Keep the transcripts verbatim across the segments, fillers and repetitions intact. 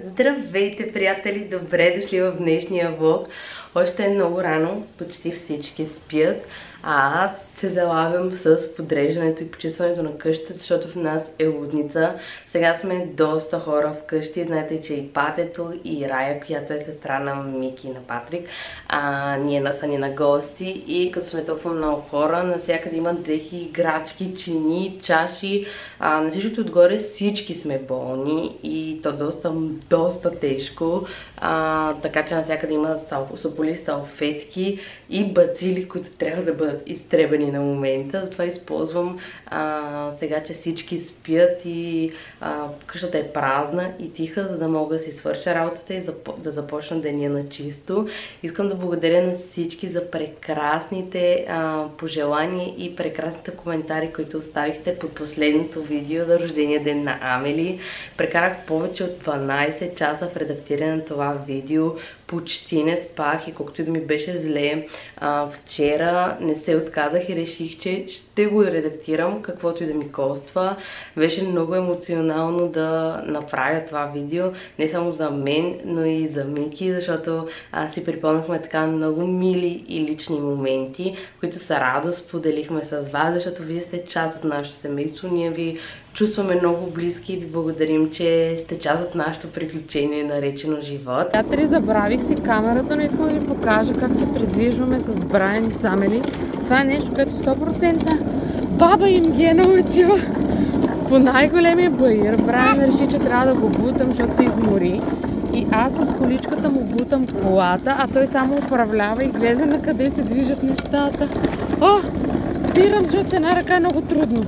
Здравейте, приятели! Добре дошли в днешния влог. Още е много рано, почти всички спят, а аз се залавям с подреждането и почистването на къщата, защото в нас е лудница. Сега сме доста хора вкъщи. Знаете, че и Патето, и Рая, която е сестра на Мики и на Патрик, а, ние насани на гости, и като сме толкова много хора, навсякъде има дрехи, играчки, чини, чаши, а, на всичкото отгоре всички сме болни и то доста, доста тежко, а, така че навсякъде има сополи, салфетки и бацили, които трябва да бъдат изтребени на момента. Затова използвам а, сега, че всички спят и а, къщата е празна и тиха, за да мога да си свърша работата и да започна деня на чисто. Искам да благодаря на всички за прекрасните а, пожелания и прекрасните коментари, които оставихте под последното видео за рождения ден на Амели. Прекарах повече от дванайсет часа в редактиране на това видео. Почти не спах и колкото и да ми беше зле, а, вчера не се отказах и реших, че ще го редактирам, каквото и да ми коства. Беше много емоционално да направя това видео, не само за мен, но и за Мики, защото а, си припомнихме така много мили и лични моменти, които са радост споделихме с вас, защото вие сте част от нашето семейство. Ние ви чувстваме много близки и ви благодарим, че сте част от нашето приключение, наречено живот. Приятели, забравих си камерата, но искам да ви покажа как се придвижваме с Брайан и с Амели. Това е нещо, което сто процента баба им ги е научила. По най-големия баир Брайан реши, че трябва да го бутам, защото се измори. И аз с количката му бутам колата, а той само управлява и гледа на къде се движат нещата. О, спирам, защото с една ръка е много трудно.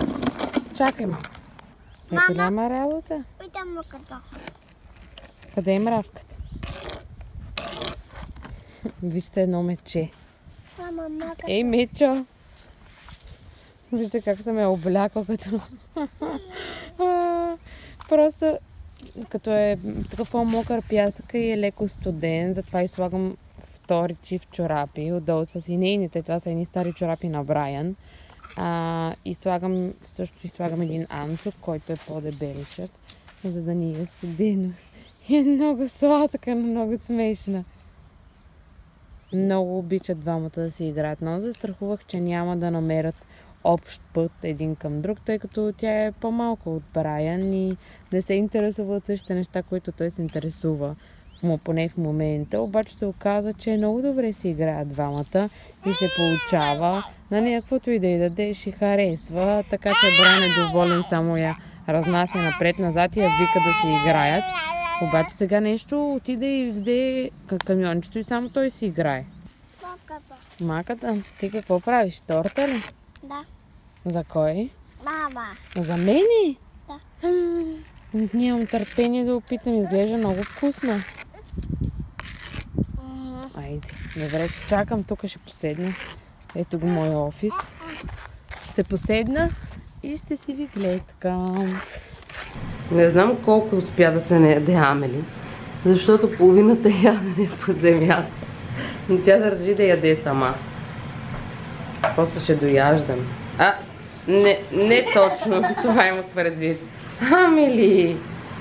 Чакай ме. Е, къде има работа? Питам мъката. Къде е мравката? Вижте едно мече. Мама, мъката. Ей, мечо! Вижте как съм я облякла, като... Просто като е такъв по-мокър пясък и е леко студен, затова и слагам втори чифт чорапи. Отдолу са си нейните, това са едни стари чорапи на Брайан. А, и слагам, също и слагам един анцук, който е по-дебеличък, за да ни е студено. И е много сладка, но много смешна. Много обичат двамата да си играят, но застрахувах, че няма да намерят общ път един към друг, тъй като тя е по-малко от Брайан и не се интересува от същите неща, които той се интересува. Му поне в момента, обаче се оказа, че много добре си играят двамата и се получава. На нея каквото и да й дадеш и харесва, така че Брайан е доволен, само я разнася напред-назад и я вика да си играят. Обаче сега нещо отиде и взе камиончето и само той си играе. Маката. Маката? Ти какво правиш? Торта ли? Да. За кой? Мама. За мене? Да. Нямам търпение да опитам, изглежда много вкусно. Айде, добре, ще чакам, тук ще поседна. Ето го моя офис. Ще поседна и ще си ви гледкам. Не знам колко успя да се не яде Амели, защото половината ядене е под земята. Но тя държи да яде сама. После ще дояждам. А, не, не точно, това имах предвид. Амели!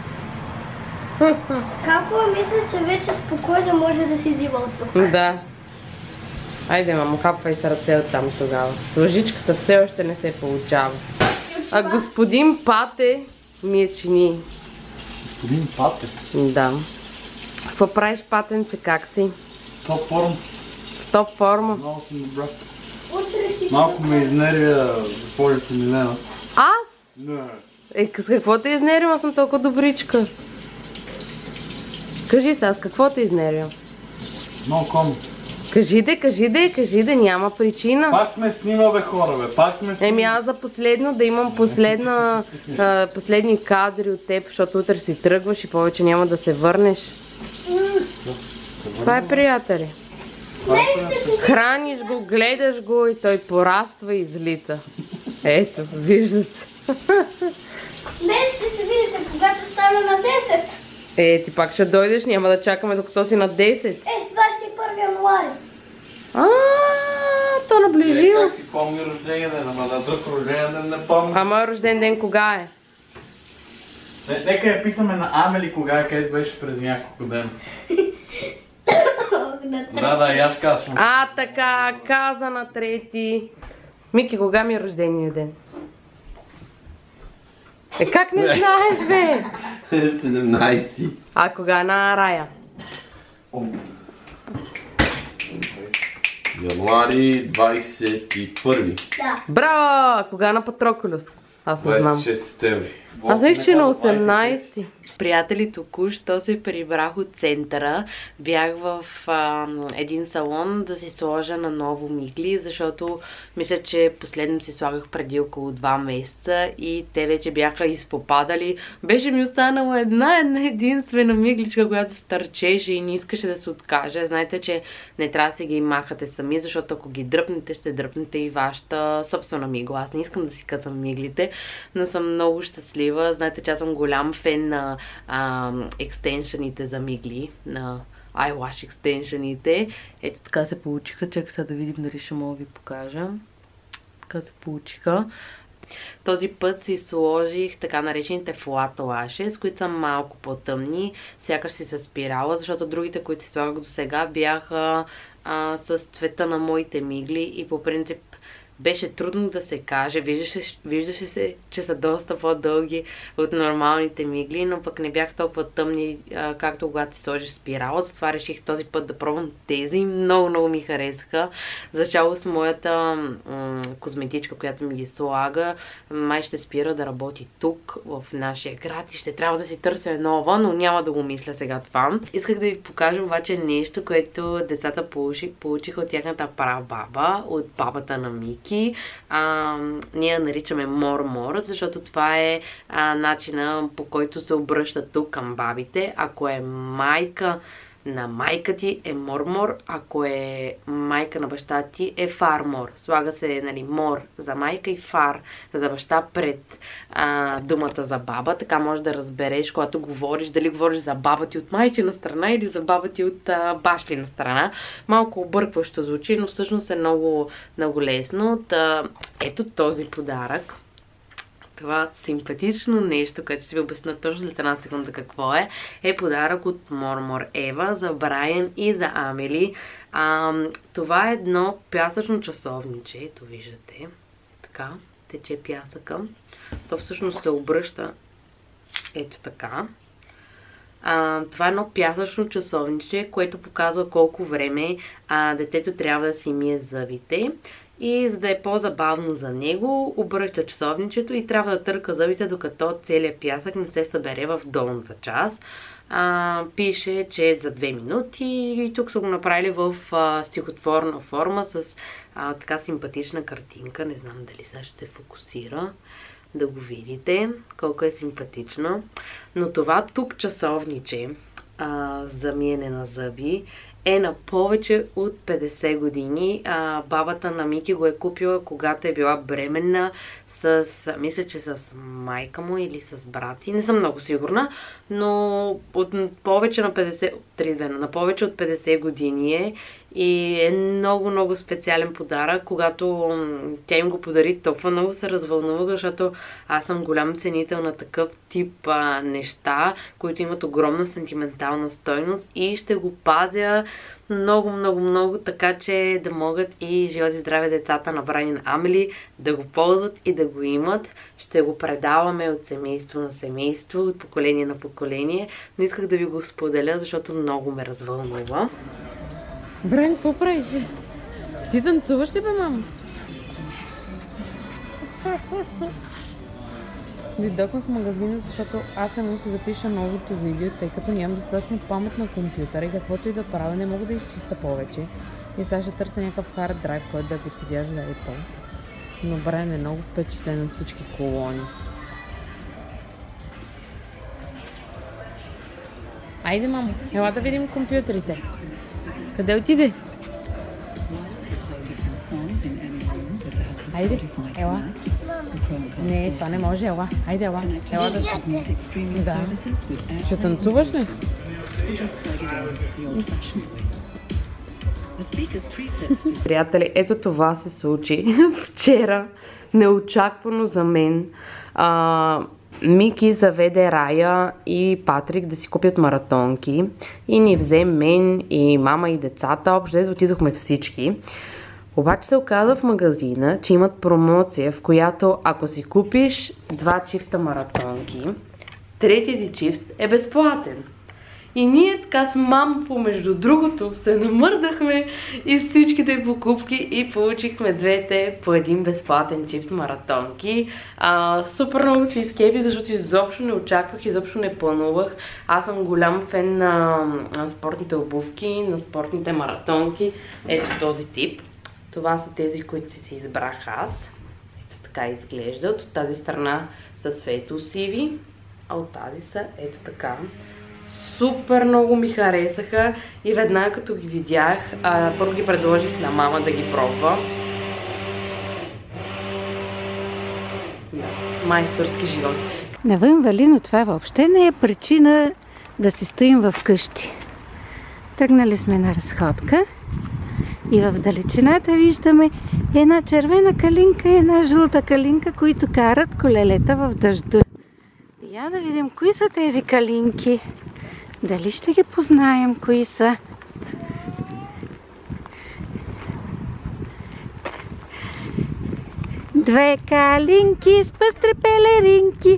Како мисля, че вече спокойно може да си взима от тук? Да. Айде, мамо, хапвай с ръце от там тогава. С лъжичката все още не се получава. А господин Пате ми е чини. Господин Пате? Да. Какво правиш, Патенце, как си? Топ форма. Топ форма. Много съм добра. Малко ме изнервя полето Милена. Аз? Не. Е, с какво те изнервям? Аз съм толкова добричка. Кажи сега, с какво те изнервям? Много коми. Кажи де, кажи де, кажи де, няма причина. Пак ме снима, бе, хора, бе. Пак ме снима. Еми аз за последно да имам последна, а, последни кадри от теб, защото утре си тръгваш и повече няма да се върнеш. Това е, приятели. Храниш го, гледаш го и той пораства и излита. Ето, виждате. Днес ще се видите, когато стана на десет. Е, ти пак ще дойдеш, няма да чакаме докато си на десет. Е, двадесет и първи януари. А, то наближи. Как си помни рождения ден, ама на друг рождения ден не помня. А моят рожден ден кога е? Нека я питаме на Амели кога е, където беше преди няколко дена. Да, да, и аз казвам. А, така, каза на трети. Мики, кога ми е рождения ден? Е, как не знаеш, бе? седемнайсети. А кога на Рая? Януари двайсет и първи. Да. Браво! А кога на Патроколюс? Аз не знам. двайсет и шести септември. Аз мисля, че на осемнайсети. Приятели, току-що се прибрах от центъра. Бях в а, един салон да си сложа на ново мигли, защото мисля, че последно си слагах преди около два месеца и те вече бяха изпопадали. Беше ми останала една, една единствена мигличка, която стърчеше и не искаше да се откаже. Знаете, че не трябва да се ги махате сами, защото ако ги дръпнете, ще дръпнете и вашата собствена мигла. Аз не искам да си късам миглите, но съм много щастлива. Знаете, че аз съм голям фен на а, екстеншъните за мигли, на eyelash екстеншъните. Ето така се получиха. Чакай сега да видим дали ще мога да ви покажа. Така се получиха. Този път си сложих така наречените flat lashes, които са малко по-тъмни. Сякаш си се спирала, защото другите, които си слагах до сега, бяха а, с цвета на моите мигли и по принцип беше трудно да се каже. Виждаше, виждаше се, че са доста по-дълги от нормалните мигли, но пък не бях толкова тъмни, а, както когато си сложиш спирала. Затова реших този път да пробвам тези. Много, много ми харесаха. Зачало с моята козметичка, която ми ги слага, май ще спира да работи тук, в нашия град и ще трябва да си търся нова, но няма да го мисля сега това. Исках да ви покажа обаче нещо, което децата получиха от тяхната прабаба, от бабата на Мики. А, ние я наричаме Мор-Мор, защото това е а, начина, по който се обръща тук към бабите. Ако е майка на майка ти е Мор-Мор, ако е майка на баща ти е Фар-Мор. Слага се, нали, Мор за майка и Фар за баща пред а, думата за баба. Така можеш да разбереш, когато говориш, дали говориш за баба ти от майчина страна или за баба ти от а, бащина страна. Малко объркващо звучи, но всъщност е много, много лесно. Та, ето този подарък. Това симпатично нещо, което ще ви обясня точно след една секунда какво е, е подарък от Мор-Мор Ева за Брайан и за Амели. А, това е едно пясъчно часовниче, ето виждате, така, тече пясъка. То всъщност се обръща ето така. А, това е едно пясъчно часовниче, което показва колко време а, детето трябва да си мие зъбите. И за да е по-забавно за него, обръща часовничето и трябва да търка зъбите, докато целият пясък не се събере в долната част. А, пише, че е за две минути и тук са го направили в а, стихотворна форма с а, така симпатична картинка. Не знам дали сега ще се фокусира да го видите, колко е симпатично. Но това тук часовниче а, за миене на зъби е на повече от петдесет години. А, бабата на Мики го е купила, когато е била бременна с, мисля, че с майка му или с брати. Не съм много сигурна, но от повече на петдесет, на повече от петдесет години е и е много, много специален подарък. Когато тя им го подари, толкова много се развълнува, защото аз съм голям ценител на такъв тип а, неща, които имат огромна сентиментална стойност и ще го пазя много, много, много, така че да могат и живот и здраве децата на Брайан и на Амели да го ползват и да го имат. Ще го предаваме от семейство на семейство, от поколение на поколение, но исках да ви го споделя, защото много ме развълнува. Брайан, какво правиш? Ти танцуваш ли, бе, мама? Дойдохме в магазина, защото аз не мога да си запиша новото видео, тъй като нямам достатъчно памет на компютъра и каквото и да правя, не мога да изчиста повече. И сега ще търся някакъв hard drive, който да е подходящ да е то. Но Брайан е много впечатлен от всички колони. Айде, мамо, ела да видим компютрите. Къде отиде? Айде, ела. Не, това не може, ела. Айде, ела. Ела да... Да. Ще танцуваш ли? Приятели, ето това се случи вчера. Неочаквано за мен. А, Мики заведе Рая и Патрик да си купят маратонки и ни взе мен и мама и децата. Общо отидохме всички. Обаче се оказа в магазина, че имат промоция, в която ако си купиш два чифта маратонки, третият ти чифт е безплатен. И ние така с мама помежду другото се намърдахме и с всичките покупки и получихме двете по един безплатен чифт маратонки. А, супер много се изкепих, защото изобщо не очаквах, изобщо не планувах. Аз съм голям фен на, на спортните обувки, на спортните маратонки. Ето този тип. Това са тези, които си избрах аз. Ето така изглеждат. От тази страна са светло-сиви, а от тази са ето така. Супер много ми харесаха и веднага като ги видях, а, първо ги предложих на мама да ги пробва. Да, майсторски живот. Навън вали, но това въобще не е причина да си стоим в къщи. Тръгнали сме на разходка и в далечината виждаме една червена калинка и една жълта калинка, които карат колелета в дъжда. Я да видим кои са тези калинки. Дали ще ги познаем, кои са? Две калинки с пъстри пелеринки.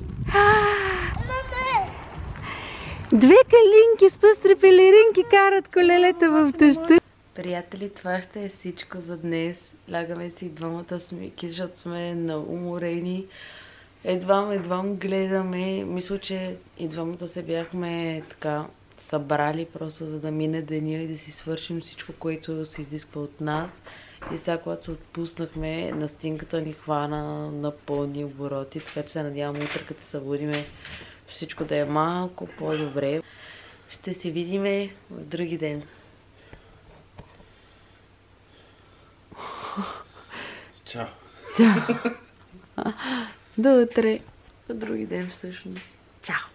Две калинки с пъстри пелеринки карат колелета в дъжда. Приятели, това ще е всичко за днес. Лягаме си двамата с Мики, защото сме науморени. Едвам, едвам гледаме. Мисля, че и двамата се бяхме така събрали просто за да мине деня и да си свършим всичко, което се изисква от нас. И сега, когато се отпуснахме, настинката ни хвана на пълни обороти, така че се надявам утре, като се събудиме, всичко да е малко по-добре. Ще се видиме в други ден. Чао! Чао! До утре! В други ден всъщност. Чао!